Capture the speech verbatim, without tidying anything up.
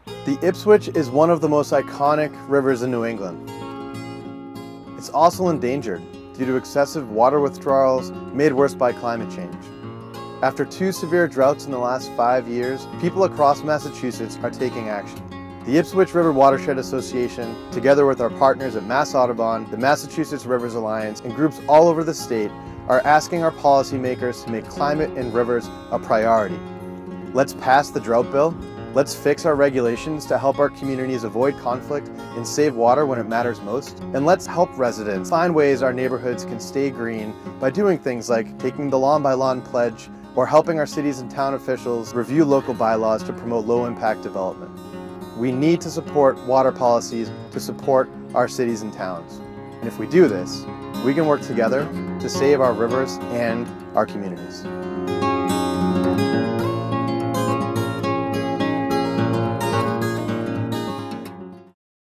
The Ipswich is one of the most iconic rivers in New England. It's also endangered due to excessive water withdrawals made worse by climate change. After two severe droughts in the last five years, people across Massachusetts are taking action. The Ipswich River Watershed Association, together with our partners at Mass Audubon, the Massachusetts Rivers Alliance, and groups all over the state, are asking our policymakers to make climate and rivers a priority. Let's pass the drought bill. Let's fix our regulations to help our communities avoid conflict and save water when it matters most. And let's help residents find ways our neighborhoods can stay green by doing things like taking the Lawn by Lawn pledge or helping our cities and town officials review local bylaws to promote low-impact development. We need to support water policies to support our cities and towns. And if we do this, we can work together to save our rivers and our communities.